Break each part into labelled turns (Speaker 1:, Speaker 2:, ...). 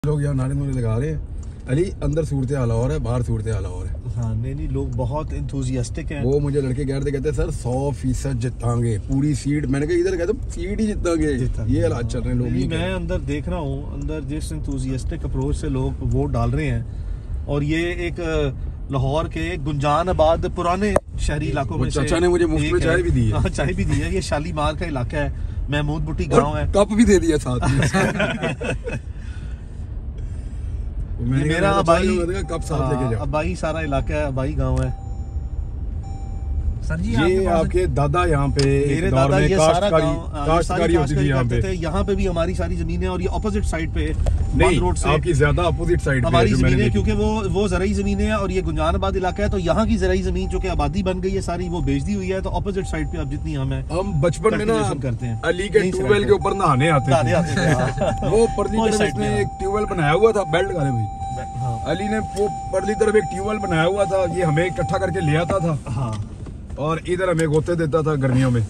Speaker 1: लोग यहाँ नारे नूरे लगा रहे हैं। अली अंदर सूरत हाल और है, बाहर सूरत हाल और है।
Speaker 2: हाँ नहीं लोग बहुत इंथुजियास्टिक हैं।
Speaker 1: वो मुझे लड़के कहते हैं सर 100% जितांगे पूरी सीट। मैंने कहा इधर कहते सीट ही जितांगे। ये हालात चल रहे हैं लोग।
Speaker 2: मैं अंदर देख रहा हूँ, अंदर जिस इंथुजियास्टिक अप्रोच से लोग वोट डाल रहे हैं, और ये एक लाहौर के गुंजान आबाद पुराने शहरी इलाकों में
Speaker 1: चाचा ने मुझे मुफ्त में चाय भी दी है।
Speaker 2: चाय भी दी है। ये शालीमार का इलाका है, महमूद बुट्टी गाँव है।
Speaker 1: कप भी दे दिया साथ में।
Speaker 2: मेरा अबाई
Speaker 1: कब साथ लेके जाओ।
Speaker 2: अबाई सारा इलाका है, अबाई गांव है।
Speaker 3: सर जी
Speaker 1: ये आपके दादा यहाँ पे
Speaker 2: मेरे दादा ये सारा
Speaker 1: काश्तकारी होती थी यहाँ पे।
Speaker 2: यहाँ पे भी हमारी सारी जमीनें, और ये ऑपोजिट साइड पे
Speaker 1: नहीं,
Speaker 2: रोड से
Speaker 1: आपकी ज्यादा अपोजिट साइड
Speaker 2: हमारी जमीनें, क्योंकि वो ज़राई जमीनें हैं और ये गुंजानाबाद इलाका है, तो यहाँ की ज़राई जमीन जो कि आबादी बन गई है सारी, वो बेच दी हुई है। तो ऑपोजिट साइड पे अब जितनी हम
Speaker 1: बचपन में ना
Speaker 2: करते हैं,
Speaker 1: अली के ट्यूबवेल के ऊपर नहाने आते थे। वो परली तरफ इसने एक ट्यूबवेल बनाया हुआ था, बेल्ट गाले भाई। अली ने वो परली तरफ एक ट्यूबवेल बनाया हुआ था, ये हमें इकट्ठा करके ले आता था।
Speaker 2: हाँ।
Speaker 1: और इधर हमें गोते देता था गर्मियों में।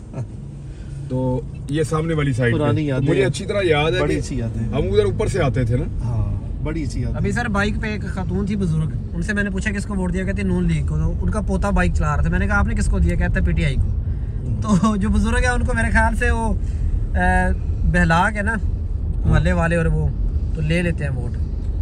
Speaker 1: तो ये सामने वाली साइड
Speaker 2: पुरानी यादें,
Speaker 1: मुझे अच्छी तरह याद है,
Speaker 2: बड़ी अच्छी याद है।
Speaker 1: हम उधर ऊपर से आते थे ना।
Speaker 2: हाँ, बड़ी अच्छी याद।
Speaker 3: अभी सर बाइक पे एक खातून थी बुजुर्ग, उनसे मैंने पूछा किसको वोट दिया, कहते नून लीग को। तो उनका पोता बाइक चला रहा था, मैंने कहा आपने किसको दिया, कहता पीटीआई को। तो जो बुजुर्ग है उनको मेरे ख्याल से वो बहला के ना मोहल्ले वाले और वो तो ले लेते हैं वोट।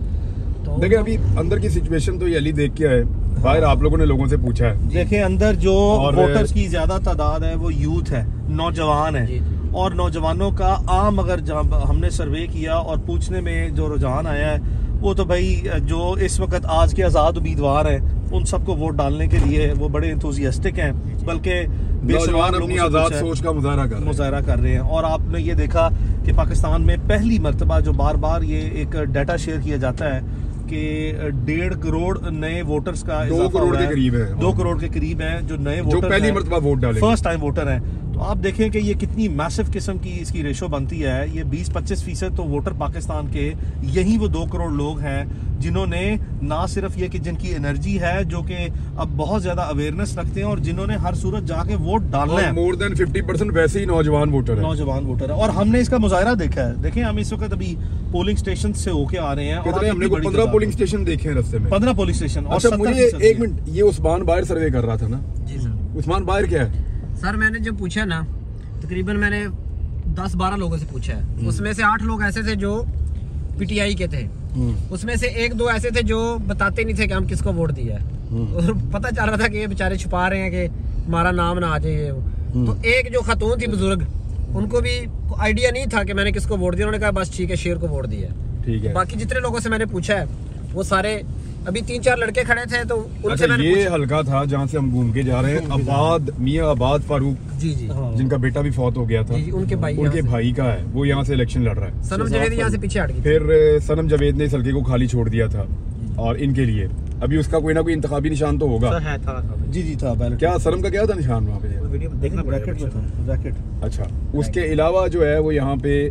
Speaker 3: तो
Speaker 1: देखिए अभी अंदर की सिचुएशन तो ये अली देख के आए, बाहर आप लोगों ने लोगों से पूछा है।
Speaker 2: देखिए अंदर जो वोटर्स की ज्यादा तादाद है वो यूथ है, नौजवान है। और नौजवानों का आम अगर हमने सर्वे किया और पूछने में जो रुझान आया है, वो तो भाई जो इस वक्त आज के आज़ाद उम्मीदवार हैं उन सबको वोट डालने के लिए वो बड़े इंथुजियास्टिक हैं, बल्कि
Speaker 1: नौजवान अपनी आज़ाद सोच का मुजाहरा
Speaker 2: कर रहे हैं। और आपने ये देखा कि पाकिस्तान में पहली मर्तबा जो बार बार ये एक डाटा शेयर किया जाता है कि 1.5 करोड़ नए वोटर्स का
Speaker 1: 2 करोड़ के करीब है,
Speaker 2: 2 करोड़ के करीब हैं जो नए वोटर,
Speaker 1: पहली मर्तबा वोट डाले,
Speaker 2: फर्स्ट टाइम वोटर हैं। तो आप देखें कि ये कितनी मैसिव किस्म की इसकी रेशो बनती है। ये 20-25% तो वोटर पाकिस्तान के यही वो 2 करोड़ लोग हैं जिन्होंने ना सिर्फ ये कि जिनकी एनर्जी है, जो कि अब बहुत ज्यादा अवेयरनेस रखते हैं, और जिन्होंने हर सूरत जाके वोट डालना है।
Speaker 1: मोर देन 50% वैसे ही नौजवान वोटर है।
Speaker 2: और हमने इसका मुजाहरा देखा है। देखें हम इस वक्त अभी पोलिंग स्टेशन से होके आ रहे हैं।
Speaker 1: कितने हमने 15 पोलिंग स्टेशन देखे हैं रास्ते में,
Speaker 2: 15 पोलिंग स्टेशन।
Speaker 1: अच्छा मुझे एक मिनट, ये उस्मान बाहर सर्वे कर रहा था ना।
Speaker 3: जी सर।
Speaker 1: उस्मान बाहर क्या है
Speaker 3: सर? मैंने जो पूछा ना, तकरीबन मैंने 10-12 लोगों से पूछा है, उसमें से 8 लोग ऐसे थे जो पीटीआई के थे, उसमें से 1-2 ऐसे थे जो बताते नहीं थे कि हम किसको वोट दिया है, और पता चल रहा था कि ये बेचारे छुपा रहे हैं कि हमारा नाम ना आ जाए। तो एक जो खातून थी बुजुर्ग, उनको भी आइडिया नहीं था कि मैंने किसको वोट दिया। उन्होंने कहा बस ठीक है, शेर को वोट दिया। ठीक है। बाकी जितने लोगों से मैंने पूछा है वो सारे, अभी 3-4 लड़के खड़े थे तो उनसे मैंने
Speaker 1: ये हल्का था जहाँ से हम घूम के जा रहे हैं। आबाद मियाँ आबाद फारूक
Speaker 3: जी
Speaker 1: जिनका बेटा भी फौत हो गया था,
Speaker 3: उनके
Speaker 1: भाई का है, वो यहाँ से इलेक्शन लड़ रहा है।
Speaker 3: सनम जवेद यहाँ से पीछे हट गई।
Speaker 1: फिर सनम जवेद ने इस हल्के को खाली छोड़ दिया था, और इनके लिए अभी उसका कोई ना कोई इंतखाबी निशान तो होगा।
Speaker 2: जी था।
Speaker 1: क्या सनम का क्या था निशान वहाँ पे?
Speaker 2: देखना ब्रैकेट में था, ब्रैकेट।
Speaker 1: अच्छा, उसके अलावा जो है वो यहाँ पे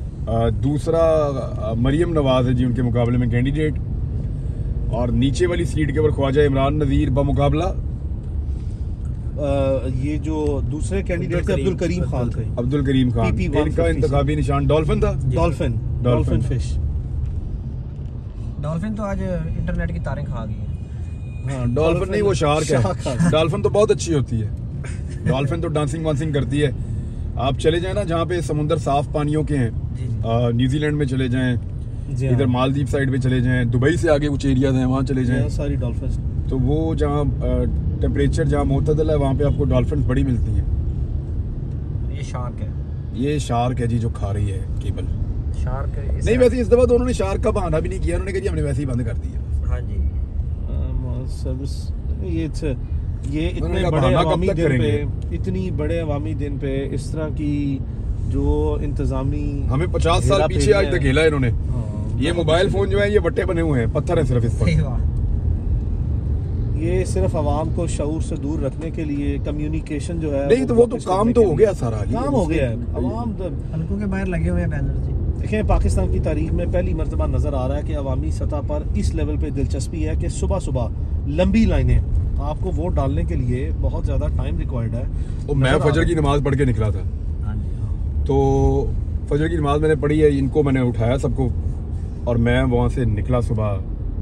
Speaker 1: दूसरा मरियम नवाज है जी उनके मुकाबले में कैंडिडेट, और नीचे वाली सीट के ऊपर ख्वाजा इमरान नजीर बमुकाबला
Speaker 2: ये जो दूसरे कैंडिडेट थे अब्दुल करीम खान थे।
Speaker 1: अब्दुल करीम खान, इनका इंतखाबी निशान डॉल्फिन था। Dolphin fish.
Speaker 3: डॉल्फिन तो आज इंटरनेट की तारें खा गई है।
Speaker 1: हाँ, डॉल्फिन नहीं, वो शार्क है। डॉल्फिन तो बहुत अच्छी होती है। डॉल्फिन तो डांसिंग वांसिंग करती है। आप चले जाए ना जहाँ पे समुद्र साफ पानियों के हैं, न्यूजीलैंड में चले जाएं, इधर मालदीव साइड पे चले जाएं, दुबई से आगे कुछ एरियाज हैं वहाँ चले जाएं,
Speaker 2: सारी डॉल्फिन।
Speaker 1: तो वो जहाँ टेम्परेचर जहाँ मुतदल है वहाँ पे आपको डॉल्फिन बड़ी मिलती हैं।
Speaker 3: ये शार्क है,
Speaker 1: ये शार्क है जी जो खा रही है केबल।
Speaker 3: शार्क
Speaker 1: नहीं, वैसे इस दफा तो उन्होंने शार्क का बहाना भी नहीं किया, उन्होंने कहा जी हमने वैसे ही बंद कर दिया।
Speaker 3: हाँ जी।
Speaker 2: ये इतने बड़े अवामी दिन पे, इतनी बड़े अवामी दिन पे इस तरह की जो इंतजामी,
Speaker 1: हमें 50 साल पीछे आज तक खेला इन्होंने। ये मोबाइल फोन जो है ये बट्टे बने हुए हैं, पत्थर है सिर्फ इस पर।
Speaker 2: ये सिर्फ आवाम को शऊर से दूर रखने के लिए कम्युनिकेशन जो है,
Speaker 1: नहीं तो वो तो काम तो हो गया, सारा
Speaker 2: काम हो गया है। आवाम
Speaker 3: हल्कों के बाहर लगे हुए हैं बैनर जी।
Speaker 2: देखें पाकिस्तान की तारीख में पहली मर्तबा नजर आ रहा है कि अवामी सतह पर इस लेवल पे दिलचस्पी है कि सुबह सुबह लंबी लाइनें, आपको वोट डालने के लिए बहुत ज्यादा टाइम रिक्वायर्ड है।
Speaker 1: तो मैं फजर की नमाज पढ़ के निकला था, तो फजर की नमाज मैंने पढ़ी है, इनको मैंने उठाया सबको, और मैं वहाँ से निकला सुबह,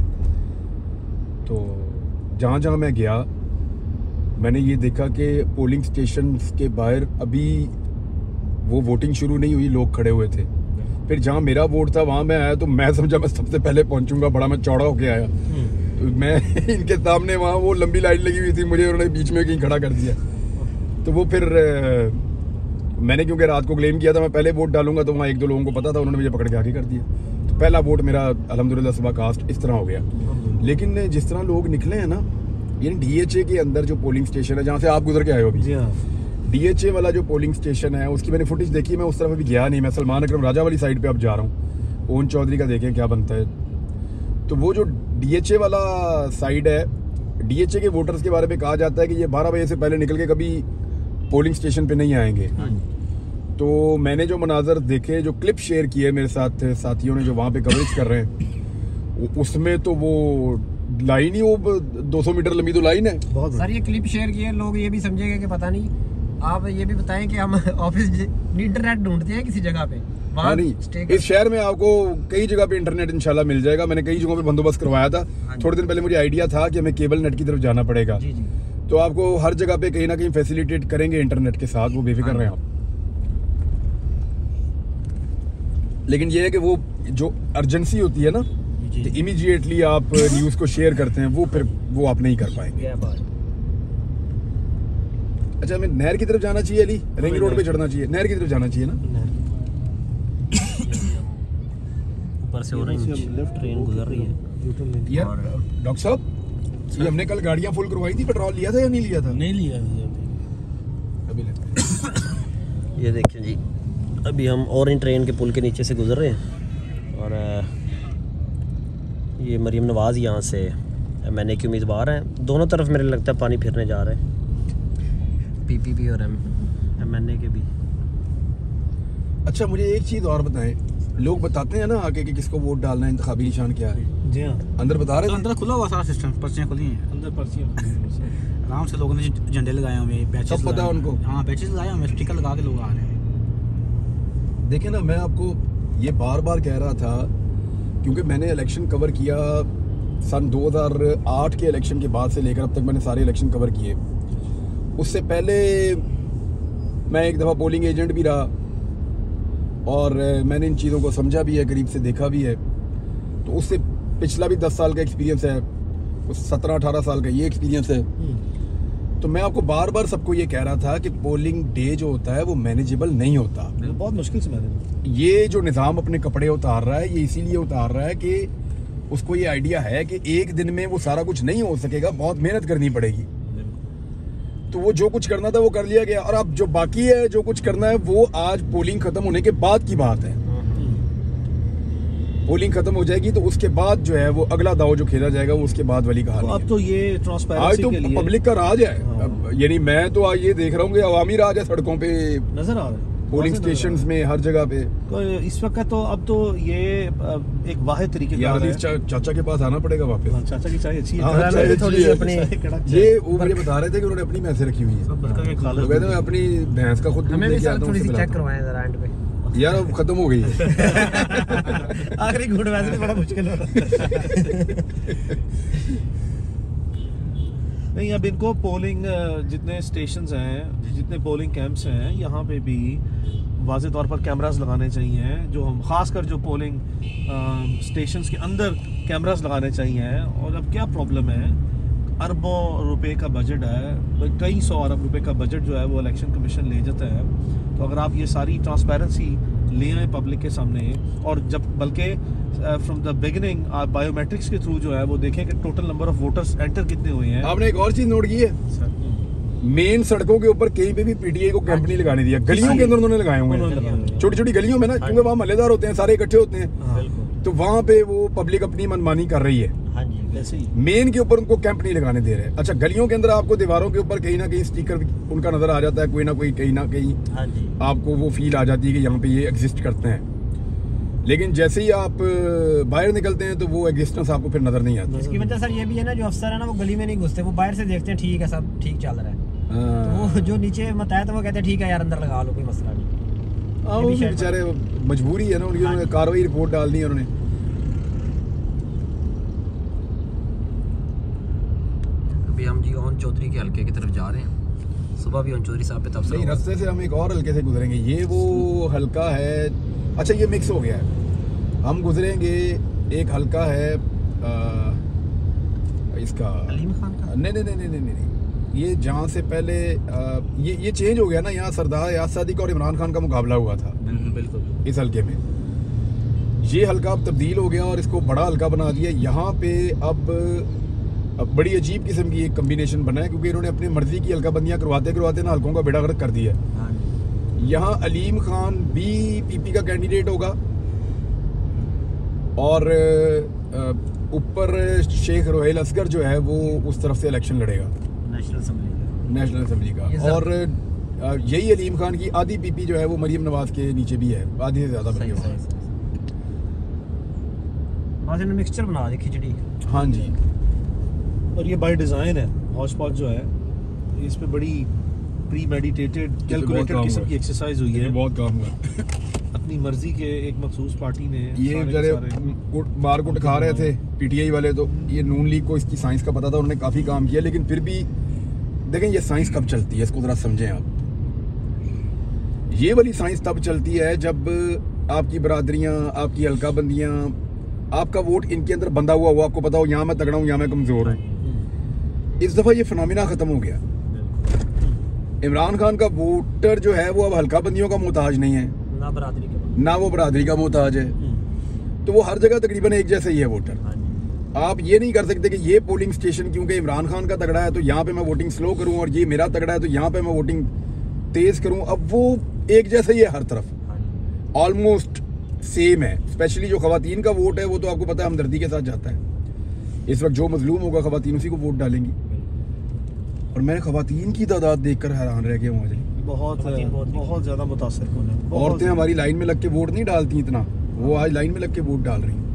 Speaker 1: तो जहाँ जहाँ मैं गया मैंने ये देखा कि पोलिंग स्टेशन के बाहर अभी वो वोटिंग शुरू नहीं हुई, लोग खड़े हुए थे। फिर जहाँ मेरा वोट था वहाँ मैं आया तो मैं समझा मैं सबसे पहले पहुँचूंगा, बड़ा मैं चौड़ा होके आया। तो मैं इनके सामने वहाँ वो लंबी लाइन लगी हुई थी, मुझे उन्होंने बीच में कहीं खड़ा कर दिया। तो वो फिर मैंने क्योंकि रात को क्लेम किया था मैं पहले वोट डालूंगा, तो वहाँ एक दो लोगों को पता था, उन्होंने मुझे पकड़ के आगे कर दिया। तो पहला वोट मेरा अल्हम्दुलिल्लाह सुबह कास्ट इस तरह हो गया। लेकिन जिस तरह लोग निकले हैं ना, यानी DHA के अंदर जो पोलिंग स्टेशन है जहाँ से आप गुजर के आए हो अभी, DHA वाला जो पोलिंग स्टेशन है उसकी मैंने फुटेज देखी। मैं उस तरफ अभी गया नहीं, मैं सलमान अकरम राजा वाली साइड पे अब जा रहा हूँ। ओन चौधरी का देखें क्या बनता है। तो वो जो DHA वाला साइड है, DHA के वोटर्स के बारे में कहा जाता है कि ये 12 बजे से पहले निकल के कभी पोलिंग स्टेशन पे नहीं आएंगे। तो मैंने जो मनाजर देखे, जो क्लिप शेयर किए मेरे साथ साथियों ने जो वहाँ पे कवरेज कर रहे हैं, उसमें तो वो लाइन ही वो 200 मीटर लंबी तो लाइन है।
Speaker 3: सर ये क्लिप शेयर किए, लोग ये भी समझेंगे कि पता नहीं। आप ये भी बताएं कि हम ऑफिस इंटरनेट ढूंढते हैं किसी जगह पे,
Speaker 1: हाँ नहीं, इस शहर में आपको कई जगह पे इंटरनेट इंशाल्लाह मिल जाएगा। मैंने कई जगहों पे बंदोबस्त करवाया था। थोड़े दिन पहले मुझे आइडिया था कि हमें केबल नेट की तरफ जाना पड़ेगा।
Speaker 3: जी जी।
Speaker 1: तो आपको हर जगह पे कहीं ना कहीं फैसिलिटेट करेंगे इंटरनेट के साथ, वो बेफिक्र रहे आप। लेकिन ये है कि वो जो अर्जेंसी होती है ना, तो इमीडिएटली आप न्यूज को शेयर करते हैं, वो फिर वो आप नहीं कर पाएंगे। अच्छा, हमें नहर की तरफ जाना चाहिए अली, रिंग रोड पे चढ़ना चाहिए, नहर की तरफ जाना चाहिए ना।
Speaker 4: ऊपर से ऑरेंज लेफ्ट ट्रेन गुजर रही है
Speaker 1: यार डॉक्टर साहब, ये हमने कल गाड़ियां फुल करवाई थी, पेट्रोल लिया था या नहीं लिया था?
Speaker 4: नहीं लिया
Speaker 1: अभी।
Speaker 4: ये देखिए जी, अभी हम ऑरेंज ट्रेन के पुल के नीचे से गुजर रहे हैं और ये मरीम नवाज़ यहाँ से MNA के उम्मीदवार हैं। दोनों तरफ मेरे लगता है पानी फिरने जा रहे हैं, PPP और MNA के भी।
Speaker 1: अच्छा, मुझे एक चीज़ और बताएं, लोग बताते हैं ना आके कि किसको वोट डालना है, इंतखाबी निशान क्या है?
Speaker 2: जी हाँ,
Speaker 1: अंदर बता रहे थे?
Speaker 5: अंदर खुला हुआ सारा सिस्टम, पर्चियाँ खुली हैं
Speaker 2: अंदर पर्चियाँ
Speaker 5: आराम से लोगों ने झंडे लगाए हुए,
Speaker 1: सब पता है उनको।
Speaker 5: हाँ, पैचेस लगाए हुए, स्टिकर लगा के लोग आ रहे हैं।
Speaker 1: देखिए ना, मैं आपको ये बार बार कह रहा था, क्योंकि मैंने इलेक्शन कवर किया सन 2008 के इलेक्शन के बाद से लेकर अब तक मैंने सारे इलेक्शन कवर किए। उससे पहले मैं एक दफ़ा पोलिंग एजेंट भी रहा और मैंने इन चीज़ों को समझा भी है, करीब से देखा भी है। तो उससे पिछला भी 10 साल का एक्सपीरियंस है, उस 17-18 साल का ये एक्सपीरियंस है। तो मैं आपको बार बार सबको ये कह रहा था कि पोलिंग डे जो होता है वो मैनेजेबल नहीं होता,
Speaker 2: बहुत मुश्किल से मैंने।
Speaker 1: ये जो निज़ाम अपने कपड़े उतार रहा है, ये इसीलिए उतार रहा है कि उसको ये आइडिया है कि एक दिन में वो सारा कुछ नहीं हो सकेगा, बहुत मेहनत करनी पड़ेगी। तो वो जो कुछ करना था वो कर लिया गया, और अब जो बाकी है, जो कुछ करना है, वो आज पोलिंग खत्म होने के बाद की बात है। पोलिंग खत्म हो जाएगी तो उसके बाद जो है वो अगला दाव जो खेला जाएगा वो उसके बाद वाली कहानी।
Speaker 2: तो अब तो ये ट्रांसपेरेंसी
Speaker 1: तो
Speaker 2: के लिए
Speaker 1: पब्लिक का राज है। यानी मैं तो आज ये देख रहा हूँ कि अवामी राज है, सड़कों पे
Speaker 2: नजर आ रहा है,
Speaker 1: पोलिंग स्टेशंस में, हर जगह पे।
Speaker 2: तो इस वक्त तो अब तो ये एक वाहिद तरीके का
Speaker 1: चाचा के पास आना पड़ेगा वापस।
Speaker 2: चाचा की चाय अच्छी
Speaker 1: हाँ,
Speaker 2: है,
Speaker 1: चाय
Speaker 3: थोड़ी सी अपनी
Speaker 1: ये वो मुझे बता रहे थे कि उन्होंने अपनी भैंसें रखी हुई है। तो कहते हैं अपनी भैंस का खुद
Speaker 3: हमें भी थोड़ी सी चेक करवाएं जरा एंड पे।
Speaker 1: यार अब खत्म हो गई है।
Speaker 3: आखिरी घूट वैसे भी बड़ा मुश्किल हो रहा है।
Speaker 2: नहीं, अब इनको पोलिंग जितने स्टेशंस हैं, जितने पोलिंग कैंप्स हैं, यहाँ पे भी वाज़े तौर पर कैमरास लगाने चाहिए, जो हम खासकर जो पोलिंग स्टेशंस के अंदर कैमरास लगाने चाहिए। और अब क्या प्रॉब्लम है, अरबों रुपए का बजट है, कई 100 अरब रुपए का बजट जो है वो इलेक्शन कमीशन ले जाता है। तो अगर आप ये सारी ट्रांसपेरेंसी ले आए पब्लिक के सामने, और जब बल्कि फ्रॉम द बिगिनिंग आप बायोमेट्रिक्स के थ्रू जो है वो देखें कि total number of voters enter कितने हुए हैं।
Speaker 1: आपने एक और चीज नोट की है, मेन सड़कों के ऊपर कहीं पे भी PTI को कैंप नहीं लगाने दिया, गलियों के अंदर उन्होंने लगाए हुए हैं, छोटी छोटी गलियों में ना, क्योंकि वहाँ महल्लेदार होते हैं, सारे इकट्ठे होते हैं, तो वहाँ पे वो पब्लिक अपनी मनमानी कर रही है। मेन के ऊपर उनको कैंप नहीं लगाने दे रहे। अच्छा, गलियों के अंदर आपको दीवारों के ऊपर कहीं ना कहीं स्टिकर उनका नजर आ जाता है, कोई ना कोई कहीं ना कहीं आपको वो फील आ जाती है कि यहाँ पे ये एग्जिस्ट करते हैं। लेकिन जैसे ही आप बाहर निकलते हैं तो वो एग्जिस्टेंस आपको फिर नजर नहीं आती।
Speaker 3: इसकी वजह सर ये भी है ना, जो अफसर है ना वो गली में नहीं घुसते, वो बाहर से देखते हैं ठीक है सब ठीक चल रहा है, तो वो जो नीचे मतहत वो कहते हैं ठीक है यार अंदर लगा लो, कोई मसला नहीं।
Speaker 1: वो बेचारे मजबूरी है ना उनकी, कार्रवाई रिपोर्ट डालनी है उन्होंने।
Speaker 3: जी ओन चौधरी के हल्के की तरफ जा रहे हैं। सुबह भी ओन चौधरी साहब पे तबसरा
Speaker 1: नहीं, रास्ते से हम एक और हल्के से गुजरेंगे। ये वो हल्का है, अच्छा ये मिक्स हो गया है। हम गुजरेंगे एक हल्का है इसका
Speaker 3: अलीम खान का।
Speaker 1: नहीं, ये जहाँ से पहले ये चेंज हो गया ना, यहाँ सरदार याद सादिक और इमरान खान का मुकाबला हुआ था
Speaker 3: बिल्कुल
Speaker 1: इस हल्के में। ये हल्का अब तब्दील हो गया और इसको बड़ा हल्का बना दिया। यहाँ पे अब बड़ी अजीब किस्म की एक कम्बिनेशन बना है, क्योंकि इन्होंने अपनी मर्जी की हल्का बंदियाँ करवाते ना हल्कों का बेड़ा गर्क कर दिया है। यहाँ अलीम खान भी पीपी का कैंडिडेट होगा और ऊपर शेख रोहेल असगर जो है वो उस तरफ से इलेक्शन लड़ेगा नेशनल असेंबली का। और यही अलीम खान की आधी पीपी जो है वो मरियम नवाज के नीचे भी है, आधी से ज्यादा
Speaker 3: मिक्सचर बना दी खिचड़ी।
Speaker 1: हाँ जी,
Speaker 2: और ये बाय डिज़ाइन है। हौश पौश जो है इस पे बड़ी प्री मेडिटेटेड कैलकुलेटेड किस्म की एक्सरसाइज हुई है।
Speaker 1: बहुत काम हुआ।
Speaker 2: अपनी मर्जी के एक मखसूस पार्टी ने
Speaker 1: ये बेचारे मार कुट खा रहे थे पीटीआई वाले, तो ये नून लीग को इसकी साइंस का पता था, उन्होंने काफी काम किया। लेकिन फिर भी देखें ये साइंस कब चलती है, इसको जरा समझें आप। ये वाली साइंस तब चलती है जब आपकी बरादरियां, आपकी हल्का बंदियां, आपका वोट इनके अंदर बंधा हुआ हो, आपको पता हो यहाँ मैं तगड़ा हूँ, यहाँ मैं कमजोर हूँ। इस दफा ये फिनोमिना खत्म हो गया। इमरान खान का वोटर जो है वो अब हल्का बंदियों का मोहताज नहीं है, ना वो बरादरी का मोहताज है। तो वो हर जगह तकरीबन एक जैसा ही है वोटर। आप ये नहीं कर सकते कि ये पोलिंग स्टेशन क्योंकि इमरान खान का तगड़ा है तो यहाँ पे मैं वोटिंग स्लो करूँ, और ये मेरा तगड़ा है तो यहाँ पे मैं वोटिंग तेज करूँ। अब वो एक जैसा ही है हर तरफ, ऑलमोस्ट सेम है। स्पेशली जो खवातीन का वोट है वो तो आपको पता है हमदर्दी के साथ जाता है। इस वक्त जो मजलूम होगा खवातीन उसी को वोट डालेंगी। और मैंने खवातीन की तादाद देखकर हैरान रह गया मुझे।
Speaker 2: बहुत ज्यादा मुतासिर कौन है।
Speaker 1: औरतें हमारी लाइन में लग के वोट नहीं डालती इतना, वो आज लाइन में लग के वोट डाल रही।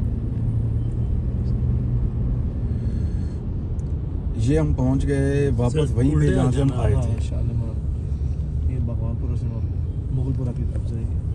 Speaker 1: ये हम पहुंच गए वापस वहीं पे जहाँ से हम आए थे।
Speaker 2: ये भगवानपुरा से मुगलपुरा की तरफ जाएगी।